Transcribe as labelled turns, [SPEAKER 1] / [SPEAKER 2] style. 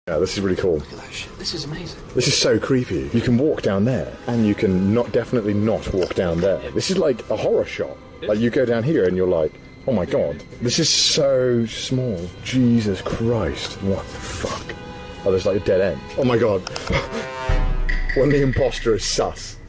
[SPEAKER 1] Yeah, this is really cool.
[SPEAKER 2] Look at that shit. This is amazing.
[SPEAKER 1] This is so creepy. You can walk down there, and you can definitely not walk down there. This is like a horror shot. Like, you go down here and you're like, oh my god, this is so small. Jesus Christ. What the fuck? Oh, there's like a dead end. Oh my god. When the imposter is sus.